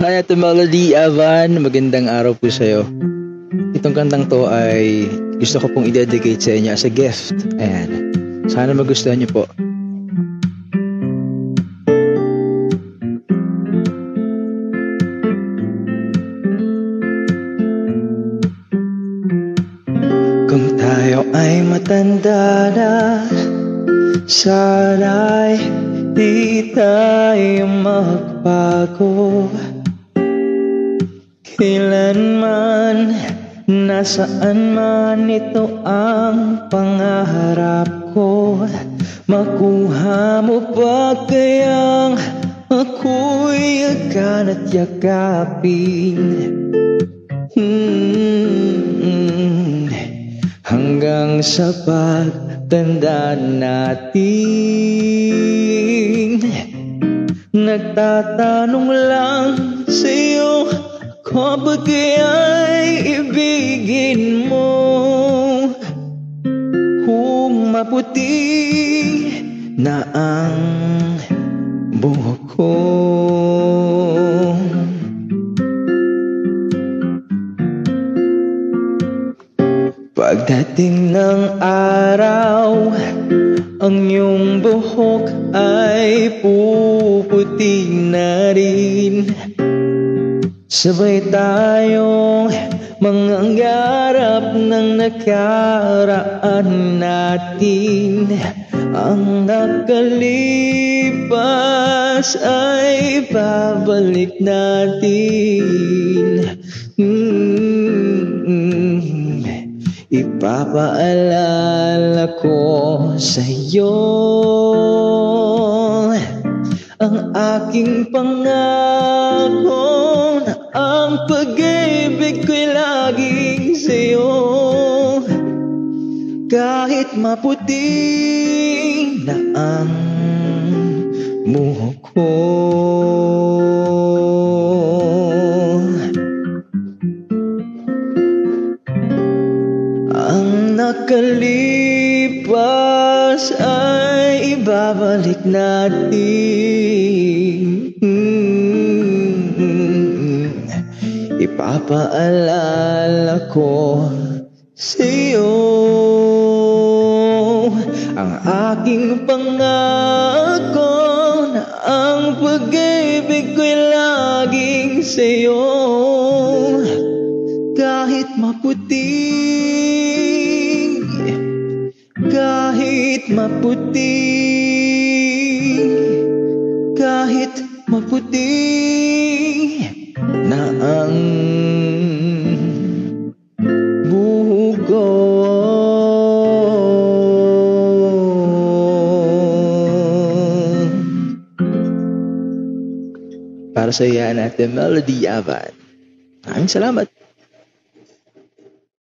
Hi, Ate Melody, Avan. Magandang araw po sa'yo. Itong kantang to ay gusto ko pong i-dedicate sa inyo as a gift. Ayan. Sana magustuhan niyo po. Kung tayo ay matanda na, sana'y di tayo magbago. Kailanman, nasaan man ito ang pangarap ko. Makuha mo ba kayang ako'y agad at yakapin? Hanggang sa pagtanda natin, nagtatanong lang sa'yo, kapag kaya'y ibigin mo. Kung maputi na ang buhok ko, pagdating ng araw, ang iyong buhok ay puputi na rin. Sabay tayong mangangarap ng nakaraan natin. Ang nakalipas ay babalik natin. Ipapaalala ko sa'yo ang aking pangako, na ang pag-ibig ko'y laging sa'yo. Kahit maputi na ang buhok ko, ang nakalipas ay ibabalik natin. Ipapaalala ko sa'yo ang aking pangako, na ang pag-ibig ko'y laging sa'yo. Kahit maputi, kahit maputi, kahit maputi na ang buhok ko. Para sa iyan, Ate Melody Avan. Maraming salamat.